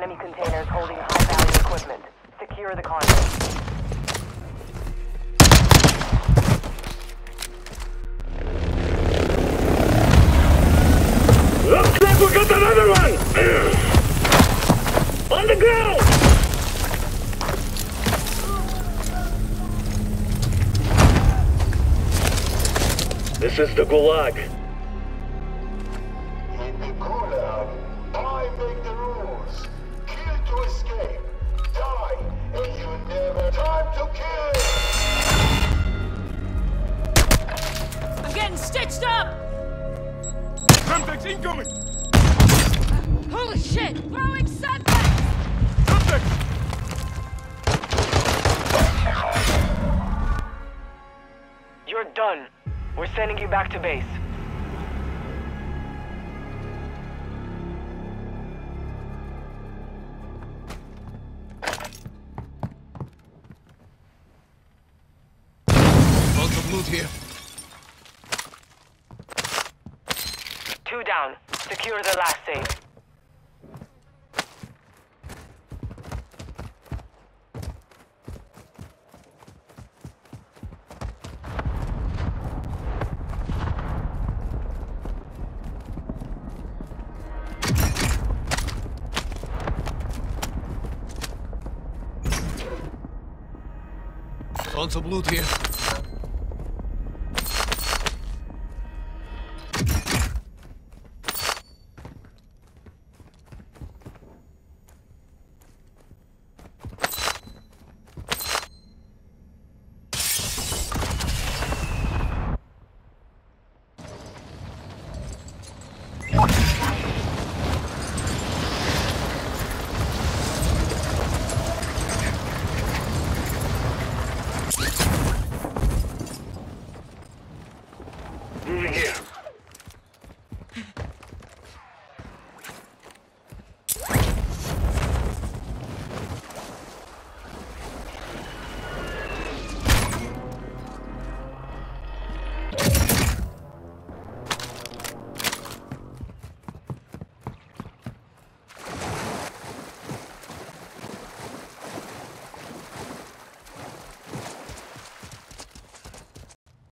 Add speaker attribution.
Speaker 1: enemy containers holding high-value equipment. Secure the contents.
Speaker 2: Looks like we got another one! On the ground! This is the Gulag.
Speaker 3: In the Gulag, I make the rules. Kill to escape. Die, and you never time to kill!
Speaker 4: I'm getting stitched up!
Speaker 2: Semtex incoming!
Speaker 4: Holy shit! Throwing Semtex!
Speaker 2: Semtex!
Speaker 1: You're done. We're sending you back to base.
Speaker 5: Found some loot here.
Speaker 1: 2 down. Secure the last safe.
Speaker 5: Found some loot here.
Speaker 2: Moving here.